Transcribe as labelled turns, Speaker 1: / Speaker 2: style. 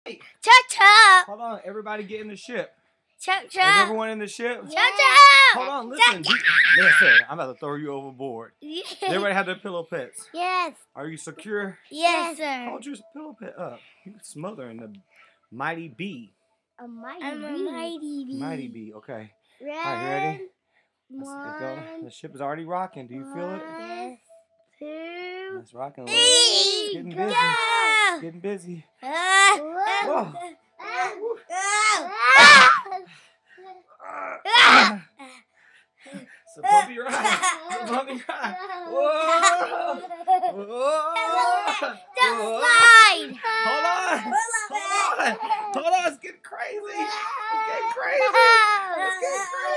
Speaker 1: Chop chop.
Speaker 2: Hold on, everybody get in the ship.
Speaker 1: Chop
Speaker 2: Is
Speaker 1: chop.
Speaker 2: everyone in the ship?
Speaker 1: Chop chop.
Speaker 2: Hold on, listen. Listen, I'm about to throw you overboard.
Speaker 1: Yes.
Speaker 2: Everybody have their pillow pets.
Speaker 1: Yes.
Speaker 2: Are you secure?
Speaker 1: Yes, sir.
Speaker 2: Hold your pillow pet up. You can smother in the mighty bee.
Speaker 1: A mighty bee. I'm a mighty bee.
Speaker 2: Mighty bee, okay.
Speaker 1: Ready?
Speaker 2: All right, you ready?
Speaker 1: One.
Speaker 2: Let's go. The ship is already rocking. Do you feel it?
Speaker 1: Yes. Two.
Speaker 2: It's rocking.
Speaker 1: Three.
Speaker 2: It's getting busy.
Speaker 1: Go.
Speaker 2: It's getting busy.
Speaker 1: Whoa.
Speaker 2: It's a bumpy ride. It's a bumpy ride. Whoa. Whoa.
Speaker 1: Don't slide.
Speaker 2: Hold on. Hold on. Hold on. It's getting crazy. It's getting crazy. It's getting crazy.